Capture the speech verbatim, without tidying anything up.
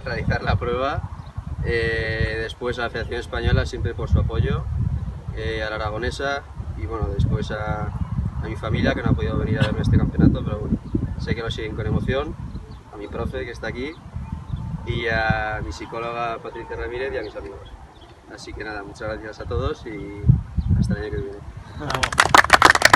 realizar la prueba. Eh, después a la Federación Española siempre por su apoyo, eh, a la Aragonesa y bueno, después a, a mi familia que no ha podido venir a verme este campeonato, pero bueno, sé que lo siguen con emoción, a mi profe que está aquí y a mi psicóloga Patricia Ramírez y a mis amigos. Así que nada, muchas gracias a todos y hasta el año que viene.